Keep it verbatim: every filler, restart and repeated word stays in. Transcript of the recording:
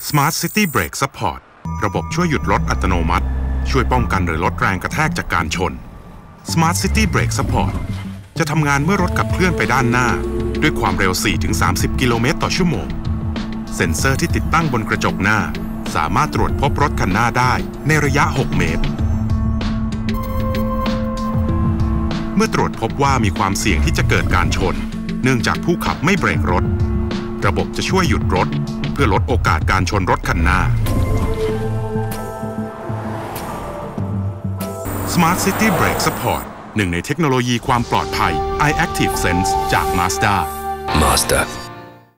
Smart City Brake Support ระบบช่วยหยุดรถอัตโนมัติช่วยป้องกันหรือลดแรงกระแทกจากการชน Smart City Brake Support จะทำงานเมื่อรถขับเคลื่อนไปด้านหน้าด้วยความเร็ว สี่ถึงสามสิบ กิโลเมตรต่อชั่วโมงเซ็นเซอร์ที่ติดตั้งบนกระจกหน้าสามารถตรวจพบรถคันหน้าได้ในระยะ หก เมตรเมื่อตรวจพบว่ามีความเสี่ยงที่จะเกิดการชนเนื่องจากผู้ขับไม่เบรกรถระบบจะช่วยหยุดรถเพื่อลดโอกาสการชนรถคันหน้า Smart City Brake Support หนึ่งในเทคโนโลยีความปลอดภัย iActive Sense จาก Mazda Mazda